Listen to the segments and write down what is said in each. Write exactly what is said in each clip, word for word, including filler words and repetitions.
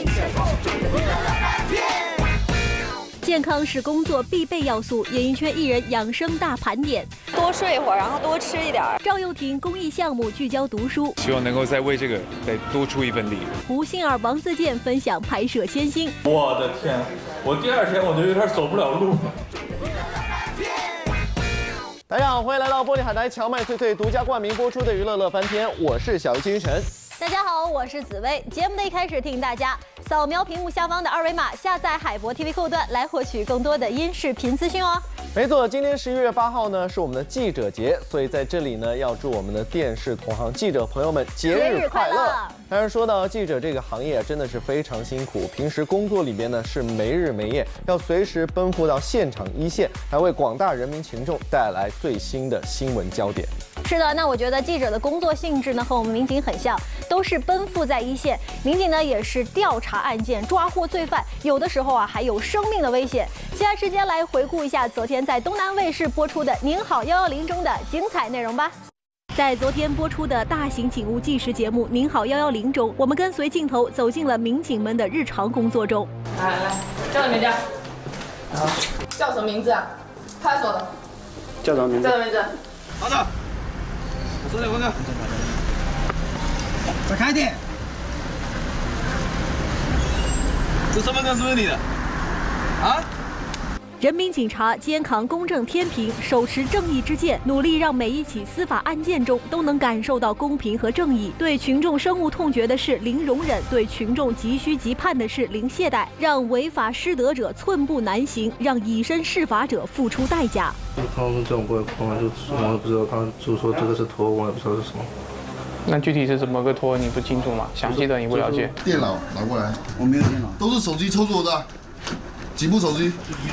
健康是工作必备要素，演艺圈艺人养生大盘点。 多睡一会儿，然后多吃一点。 赵又廷公益项目聚焦读书， 希望能够再为这个再多出一份力。 胡杏儿、王自健分享拍摄千辛。 我的天，我第二天我就有点走不了路。 大家好，欢迎来到玻璃海苔荞麦脆脆独家冠名播出的娱乐乐翻天，我是小鱼金鱼晨。 大家好，我是紫薇。节目的一开始，提醒大家扫描屏幕下方的二维码，下载海博 T V 客户端来获取更多的音视频资讯哦。 没错，今天十一月八号呢是我们的记者节，所以在这里呢要祝我们的电视同行记者朋友们节日快乐。当然，说到记者这个行业，真的是非常辛苦，平时工作里边呢是没日没夜，要随时奔赴到现场一线，来为广大人民群众带来最新的新闻焦点。 是的，那我觉得记者的工作性质呢和我们民警很像，都是奔赴在一线。民警呢也是调查案件、抓获罪犯，有的时候啊还有生命的危险。接下来时间来回顾一下昨天在东南卫视播出的《您好一一零》中的精彩内容吧。在昨天播出的大型警务纪实节目《您好一一零》中，我们跟随镜头走进了民警们的日常工作中。 来来来，叫什么名字？好，叫什么名字啊？派出所的。 叫什么名字？ 叫什么名字？ 好的。我说点，我说。再开一点。这身份证是不是你的？啊？ 人民警察肩扛公正天平，手持正义之剑，努力让每一起司法案件中都能感受到公平和正义。对群众深恶痛绝的事零容忍，对群众急需急盼的事零懈怠，让违法失德者寸步难行，让以身试法者付出代价。 他们这种过程就我也不知道，他就说这个是托，我也不知道是什么。 那具体是怎么个托，你不清楚吗？详细的你不了解。 电脑拿过来， 我没有电脑， 都是手机操作的。几部手机？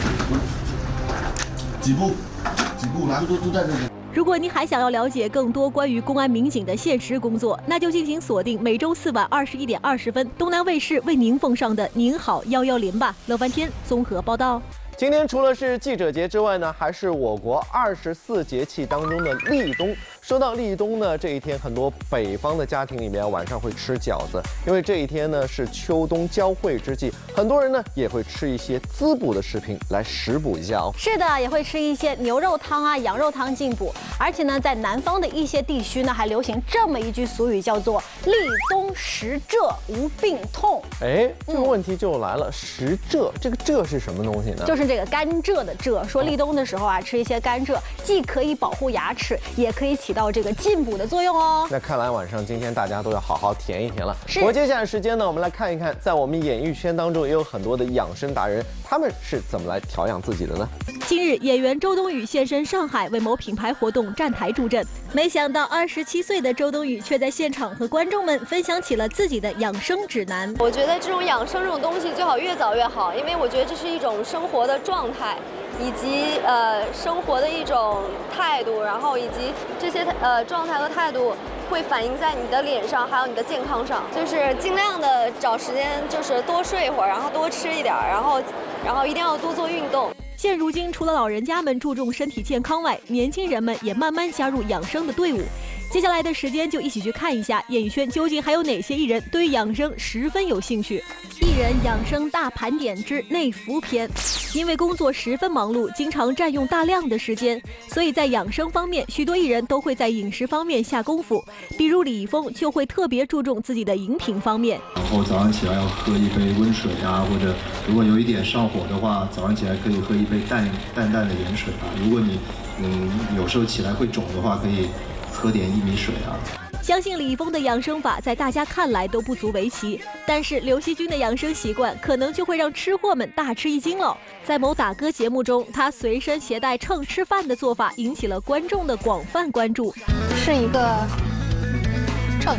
几部？几部？拿都都在这里。 如果你还想要了解更多关于公安民警的现实工作，那就敬请锁定每周四晚二十一点二十分，东南卫视为您奉上的《您好一一零》吧。乐翻天综合报道。 今天除了是记者节之外呢，还是我国二十四节气当中的立冬。说到立冬呢，这一天很多北方的家庭里面晚上会吃饺子，因为这一天呢是秋冬交汇之际，很多人呢也会吃一些滋补的食品来食补一下哦。 是的，也会吃一些牛肉汤啊、羊肉汤进补。而且呢，在南方的一些地区呢，还流行这么一句俗语，叫做“立冬食蔗无病痛”。 哎，这个问题就来了，食蔗，这个蔗是什么东西呢？ 就是这个甘蔗的蔗。说立冬的时候啊，吃一些甘蔗，既可以保护牙齿，也可以起到这个进补的作用哦。 那看来晚上今天大家都要好好填一填了。不过接下来时间呢，我们来看一看，在我们演艺圈当中也有很多的养生达人，他们是怎么来调养自己的呢？ 近日，演员周冬雨现身上海，为某品牌活动站台助阵。没想到二十七岁的周冬雨却在现场和观众们分享起了自己的养生指南。 我觉得这种养生这种东西最好越早越好，因为我觉得这是一种生活的状态，以及呃生活的一种态度，然后以及这些呃状态和态度会反映在你的脸上，还有你的健康上。就是尽量的找时间，就是多睡一会儿，然后多吃一点，然后然后一定要多做运动。 现如今，除了老人家们注重身体健康外，年轻人们也慢慢加入养生的队伍。接下来的时间就一起去看一下演艺圈究竟还有哪些艺人对于养生十分有兴趣。艺人养生大盘点之内服篇。因为工作十分忙碌，经常占用大量的时间，所以在养生方面，许多艺人都会在饮食方面下功夫。比如李易峰就会特别注重自己的饮品方面。 然后早上起来要喝一杯温水啊，或者如果有一点上火的话，早上起来可以喝一杯淡淡淡的盐水啊。如果你嗯有时候起来会肿的话，可以喝点薏米水啊。 相信李易峰的养生法在大家看来都不足为奇，但是刘惜君的养生习惯可能就会让吃货们大吃一惊了。在某打歌节目中，他随身携带秤吃饭的做法引起了观众的广泛关注。 是一个秤。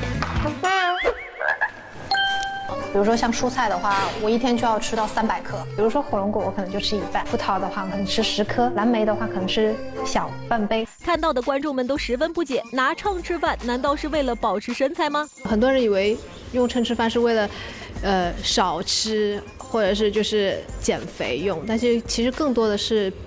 比如说像蔬菜的话，我一天就要吃到三百克。比如说火龙果，我可能就吃一半；葡萄的话，可能吃十颗；蓝莓的话，可能吃小半杯。 看到的观众们都十分不解，拿秤吃饭难道是为了保持身材吗？ 很多人以为用秤吃饭是为了，呃，少吃，或者是就是减肥用，但是其实更多的是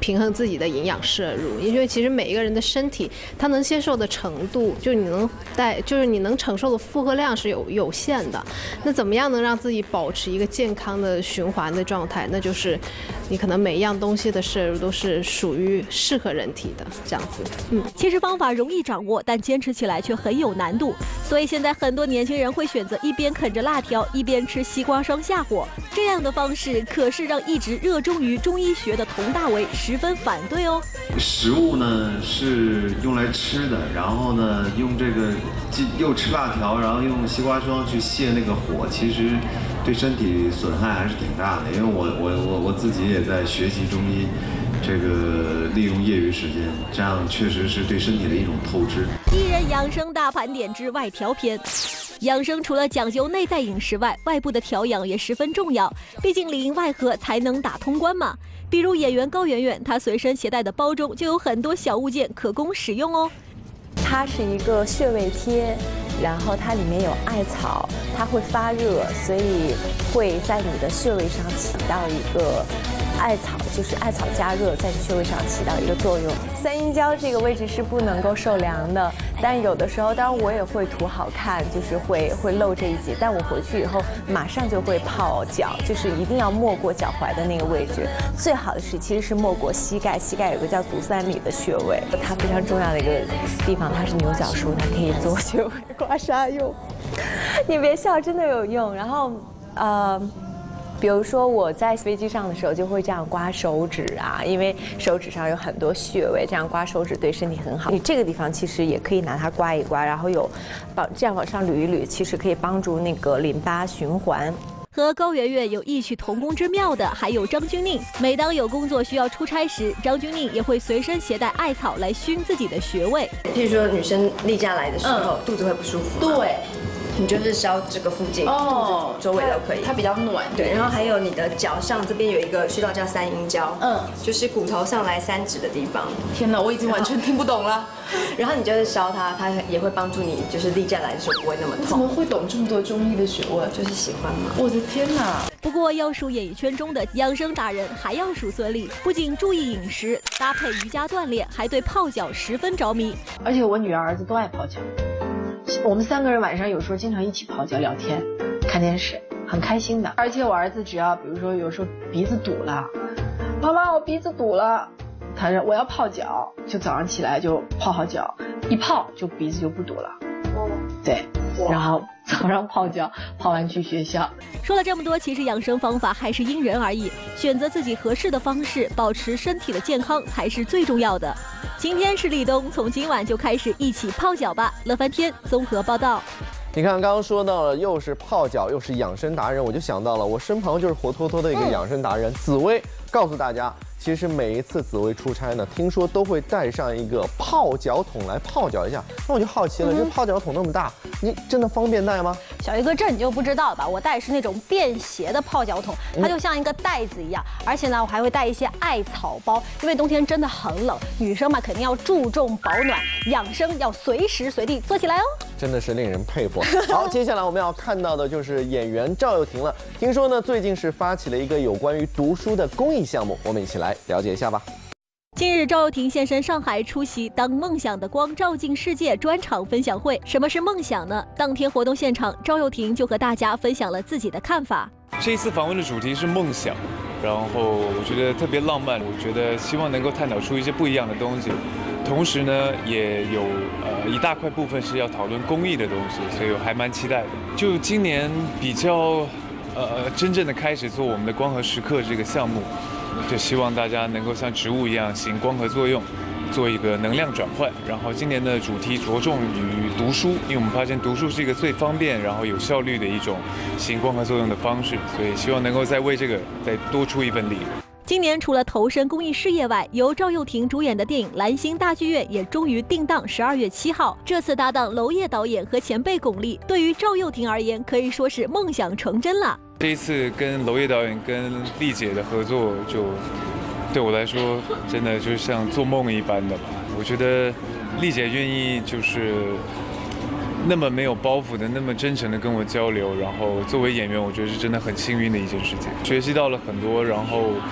平衡自己的营养摄入，因为其实每一个人的身体他能接受的程度，就你能带，就是你能承受的负荷量是有有限的。那怎么样能让自己保持一个健康的循环的状态？那就是你可能每一样东西的摄入都是属于适合人体的这样子。 嗯，其实方法容易掌握，但坚持起来却很有难度。所以现在很多年轻人会选择一边啃着辣条，一边吃西瓜霜下火。这样的方式可是让一直热衷于中医学的佟大为十分反对哦。 食物呢是用来吃的，然后呢用这个既又吃辣条，然后用西瓜霜去泄那个火，其实对身体损害还是挺大的。因为我我我我自己也在学习中医。这个利用业余时间，这样确实是对身体的一种透支。 一人养生大盘点之外调篇。养生除了讲究内在饮食外，外部的调养也十分重要。毕竟里应外合才能打通关嘛。比如演员高圆圆，她随身携带的包中就有很多小物件可供使用哦。 它是一个穴位贴，然后它里面有艾草，它会发热，所以会在你的穴位上起到一个。艾草就是艾草加热，在你穴位上起到一个作用。三阴交这个位置是不能够受凉的，但有的时候，当然我也会图好看，就是会会露这一节，但我回去以后马上就会泡脚，就是一定要没过脚踝的那个位置。最好的是其实是没过膝盖，膝盖有个叫足三里的穴位，它非常重要的一个地方，它是牛角梳，它可以做穴位刮痧用。你别笑，真的有用。然后，呃。比如说我在飞机上的时候就会这样刮手指啊，因为手指上有很多穴位，这样刮手指对身体很好。你这个地方其实也可以拿它刮一刮，然后有帮这样往上捋一捋，其实可以帮助那个淋巴循环。 和高圆圆有异曲同工之妙的还有张钧甯。每当有工作需要出差时，张钧甯也会随身携带艾草来熏自己的穴位。 譬如说女生例假来的时候，嗯、肚子会不舒服。 对。 你就是烧这个附近， 哦， 周围都可以， 它比较暖。 对，然后还有你的脚上这边有一个穴道叫三阴交，嗯，就是骨头上来三指的地方。 天哪，我已经完全听不懂了。 然后你就是烧它，它也会帮助你，就是例假来的时候不会那么痛。 你怎么会懂这么多中医的学问？ 就是喜欢嘛。 我的天哪！ 不过要数演艺圈中的养生达人，还要数孙俪，不仅注意饮食，搭配瑜伽锻炼，还对泡脚十分着迷。 而且我女儿、儿子都爱泡脚。我们三个人晚上有时候经常一起泡脚聊天、看电视，很开心的。而且我儿子只要比如说有时候鼻子堵了，妈妈我鼻子堵了，他说我要泡脚，就早上起来就泡好脚，一泡就鼻子就不堵了。哦，对，然后早上泡脚，泡完去学校。 说了这么多，其实养生方法还是因人而异，选择自己合适的方式，保持身体的健康才是最重要的。今天是立冬，从今晚就开始一起泡脚吧！乐翻天综合报道。 你看，刚刚说到了，又是泡脚，又是养生达人，我就想到了，我身旁就是活脱脱的一个养生达人紫薇。告诉大家，其实每一次紫薇出差呢，听说都会带上一个泡脚桶来泡脚一下。那我就好奇了，嗯、这泡脚桶那么大，你真的方便带吗？ 小鱼哥，这你就不知道吧？我带的是那种便携的泡脚桶，它就像一个袋子一样，嗯、而且呢，我还会带一些艾草包，因为冬天真的很冷，女生嘛肯定要注重保暖，养生要随时随地做起来哦。 真的是令人佩服。好，接下来我们要看到的就是演员赵又廷了。听说呢，最近是发起了一个有关于读书的公益项目，我们一起来了解一下吧。 近日，赵又廷现身上海出席《当梦想的光照进世界》专场分享会。什么是梦想呢？当天活动现场，赵又廷就和大家分享了自己的看法。 这一次访问的主题是梦想，然后我觉得特别浪漫，我觉得希望能够探讨出一些不一样的东西。同时呢，也有呃一大块部分是要讨论公益的东西，所以我还蛮期待的。就今年比较呃真正的开始做我们的光合时刻这个项目，就希望大家能够像植物一样行光合作用，做一个能量转换。然后今年的主题着重于读书，因为我们发现读书是一个最方便然后有效率的一种行光合作用的方式，所以希望能够再为这个再多出一份力。 今年除了投身公益事业外，由赵又廷主演的电影《蓝星大剧院》也终于定档十二月七号。这次搭档娄烨导演和前辈巩俐，对于赵又廷而言可以说是梦想成真了。 这一次跟娄烨导演跟丽姐的合作，就对我来说真的就像做梦一般的吧。我觉得丽姐愿意就是那么没有包袱的，那么真诚的跟我交流，然后作为演员，我觉得是真的很幸运的一件事情，学习到了很多，然后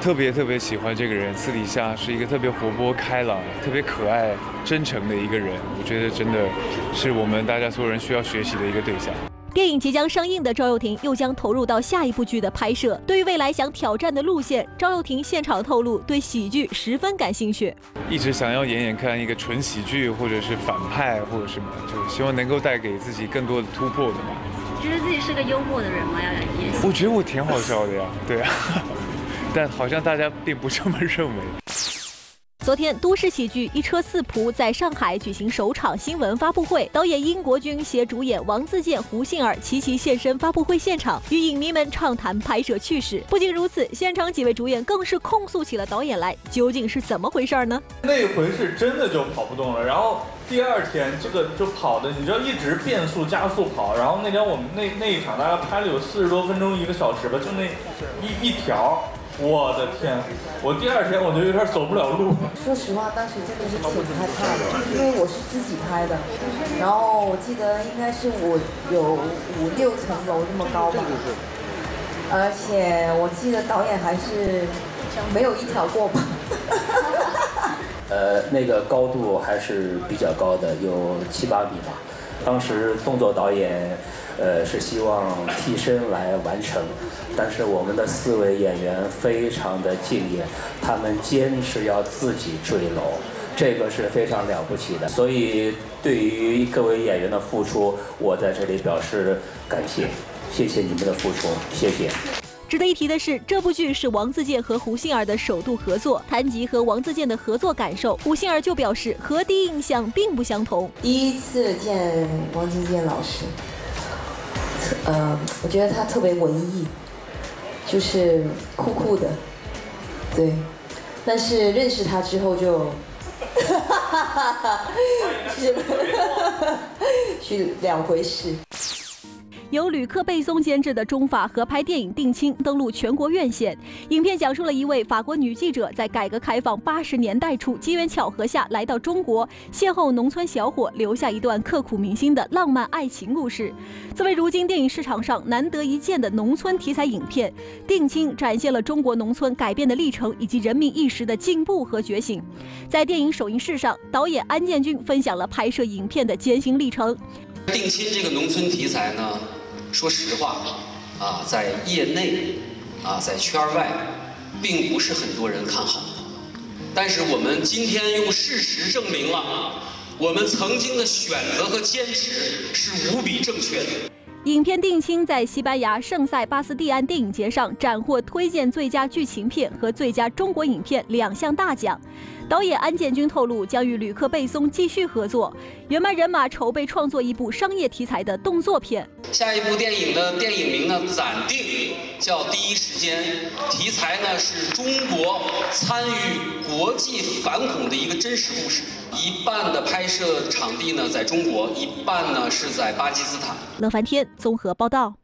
特别特别喜欢这个人，私底下是一个特别活泼开朗、特别可爱、真诚的一个人。我觉得真的是我们大家所有人需要学习的一个对象。 电影即将上映的赵又廷又将投入到下一部剧的拍摄。对于未来想挑战的路线，赵又廷现场透露对喜剧十分感兴趣， 一直想要演演看一个纯喜剧，或者是反派，或者什么，就希望能够带给自己更多的突破的吧。 觉得自己是个幽默的人吗？要来演戏？ 我觉得我挺好笑的呀，对啊，但好像大家并不这么认为。 昨天，都市喜剧《一车四仆》在上海举行首场新闻发布会，导演殷国军携主演王自健、胡杏儿齐齐现身发布会现场，与影迷们畅谈拍摄趣事。不仅如此，现场几位主演更是控诉起了导演来，究竟是怎么回事呢？ 那回是真的就跑不动了，然后第二天这个就跑的，你知道一直变速加速跑，然后那天我们那那一场大概拍了有四十多分钟，一个小时吧，就那一一条。我的天！我第二天我就有点走不了路。 说实话，当时真的是挺害怕的，因为我是自己拍的，然后我记得应该是我有五六层楼这么高吧，而且我记得导演还是没有一条过吧。 呃，那个高度还是比较高的，有七八米吧。当时动作导演，呃，是希望替身来完成，但是我们的四位演员非常的敬业，他们坚持要自己坠楼，这个是非常了不起的。所以对于各位演员的付出，我在这里表示感谢，谢谢你们的付出，谢谢。 值得一提的是，这部剧是王自健和胡杏儿的首度合作。谈及和王自健的合作感受，胡杏儿就表示和第一印象并不相同。 第一次见王自健老师，呃，我觉得他特别文艺，就是酷酷的，对。但是认识他之后就，是是两回事。 由吕克·贝松监制的中法合拍电影《定亲》登陆全国院线。影片讲述了一位法国女记者在改革开放八十年代初机缘巧合下来到中国，邂逅农村小伙，留下一段刻骨铭心的浪漫爱情故事。作为如今电影市场上难得一见的农村题材影片，《定亲》展现了中国农村改变的历程以及人民意识的进步和觉醒。在电影首映式上，导演安建军分享了拍摄影片的艰辛历程。 定亲这个农村题材呢，说实话，啊，在业内，啊，在圈外，并不是很多人看好。但是我们今天用事实证明了，我们曾经的选择和坚持是无比正确的。 影片《定亲》在西班牙圣塞巴斯蒂安电影节上斩获推荐最佳剧情片和最佳中国影片两项大奖。导演安建军透露，将与吕克·贝松继续合作，原班人马筹备创作一部商业题材的动作片。 下一部电影的电影名呢暂定叫《第一时间》，题材呢是中国参与国际反恐的一个真实故事。一半的拍摄场地呢在中国，一半呢是在巴基斯坦。 乐翻天综合报道。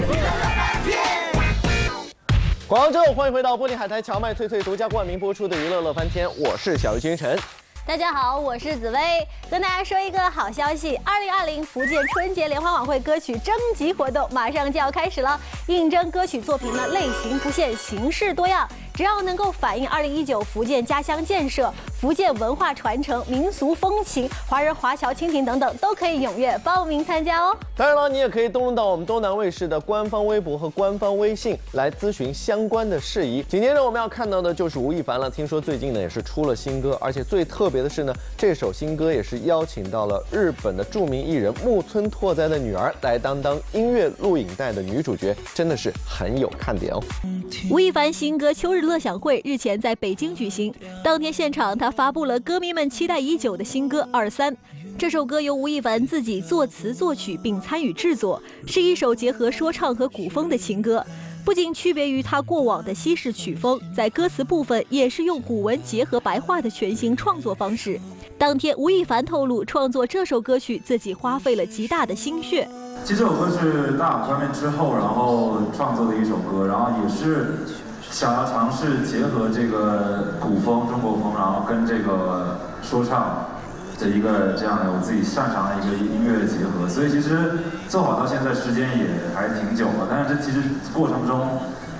广告之后，欢迎回到玻璃海苔荞麦脆脆独家冠名播出的娱乐乐翻天，我是小鱼君晨。 大家好，我是紫薇，跟大家说一个好消息，二零二零福建春节联欢晚会歌曲征集活动马上就要开始了。应征歌曲作品呢，类型不限，形式多样，只要能够反映二零一九福建家乡建设、福建文化传承、民俗风情、华人华侨亲情等等，都可以踊跃报名参加哦。 当然了，你也可以登录到我们东南卫视的官方微博和官方微信来咨询相关的事宜。紧接着我们要看到的就是吴亦凡了，听说最近呢也是出了新歌，而且最特别的是呢，这首新歌也是邀请到了日本的著名艺人木村拓哉的女儿来担当音乐录影带的女主角，真的是很有看点哦。 吴亦凡新歌《秋日乐享会》日前在北京举行，当天现场他发布了歌迷们期待已久的新歌《二三》。这首歌由吴亦凡自己作词作曲并参与制作，是一首结合说唱和古风的情歌。不仅区别于他过往的西式曲风，在歌词部分也是用古文结合白话的全新创作方式。当天，吴亦凡透露，创作这首歌曲自己花费了极大的心血。 其实这首歌是大舞上面之后，然后创作的一首歌，然后也是想要尝试结合这个古风、中国风，然后跟这个说唱的一个这样的我自己擅长的一个音乐的结合，所以其实做好到现在时间也还挺久了，但是这其实过程中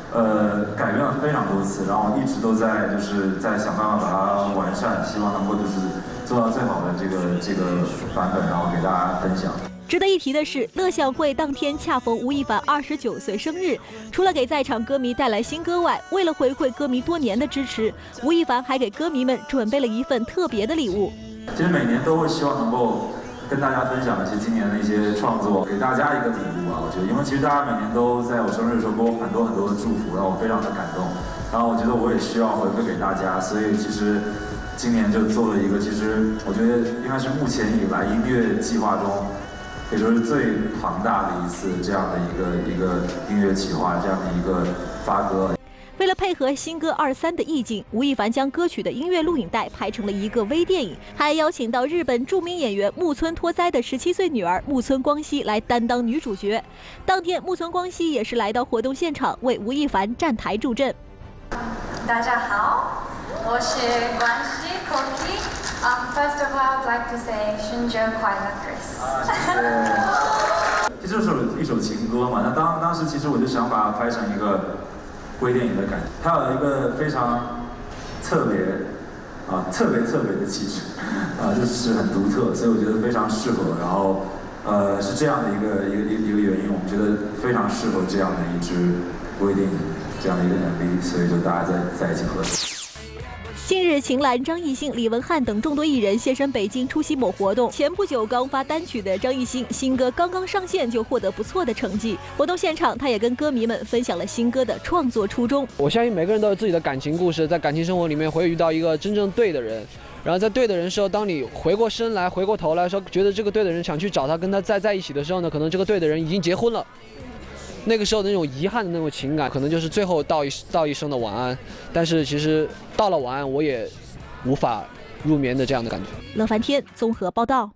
呃，改变了非常多次，然后一直都在就是在想办法把它完善，希望能够就是做到最好的这个这个版本，然后给大家分享。 值得一提的是，乐享会当天恰逢吴亦凡二十九岁生日，除了给在场歌迷带来新歌外，为了回馈歌迷多年的支持，吴亦凡还给歌迷们准备了一份特别的礼物。 其实每年都会希望能够跟大家分享一些今年的一些创作，给大家一个礼物啊。我觉得，因为其实大家每年都在我生日的时候给我很多很多的祝福，让我非常的感动。然后我觉得我也需要回馈给大家，所以其实今年就做了一个，其实我觉得应该是目前以来音乐计划中，也就是最庞大的一次这样的一个一个音乐企划，这样的一个发歌。 为了配合新歌二三的意境，吴亦凡将歌曲的音乐录影带拍成了一个微电影，还邀请到日本著名演员木村拓哉的十七岁女儿木村光希来担当女主角。当天，木村光希也是来到活动现场，为吴亦凡站台助阵。 大家好，我是光希 Koki。Um, first of all, I'd like to say 生日快乐 Chris。 啊，谢谢。这就是一首情歌嘛，那当当时其实我就想把它拍成一个微电影的感觉，它有一个非常特别啊特别特别的气质啊，就是很独特，所以我觉得非常适合。然后呃是这样的一个一个一个原因，我们觉得非常适合这样的一支微电影，这样的一个能力，所以就大家在在一起合作。 近日，秦岚、张艺兴、李文翰等众多艺人现身北京出席某活动。前不久刚发单曲的张艺兴，新歌刚刚上线就获得不错的成绩。活动现场，他也跟歌迷们分享了新歌的创作初衷。 我相信每个人都有自己的感情故事，在感情生活里面会遇到一个真正对的人，然后在对的人时候，当你回过身来、回过头来说，觉得这个对的人想去找他，跟他再在一起的时候呢，可能这个对的人已经结婚了。那个时候的那种遗憾的那种情感，可能就是最后道一道一声的晚安。但是其实到了晚安，我也无法入眠的这样的感觉。 乐翻天综合报道。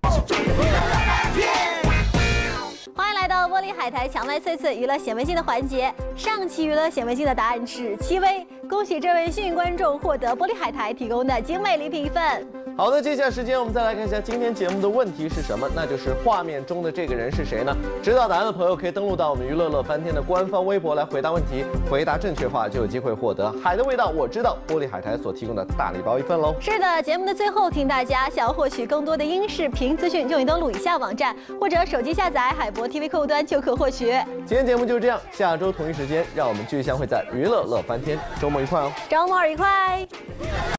欢迎来到玻璃海苔荞麦脆脆娱乐显微镜的环节。上期娱乐显微镜的答案是戚薇，恭喜这位幸运观众获得玻璃海苔提供的精美礼品一份。 好的，接下来时间我们再来看一下今天节目的问题是什么，那就是画面中的这个人是谁呢？知道答案的朋友可以登录到我们娱乐乐翻天的官方微博来回答问题，回答正确话就有机会获得海的味道我知道玻璃海苔所提供的大礼包一份喽。 是的，节目的最后提醒大家，想要获取更多的音视频资讯，就请登录以下网站或者手机下载海博 T V 客户端就可获取。 今天节目就是这样，下周同一时间让我们继续相会在娱乐乐翻天，周末愉快哦！ 周末愉快。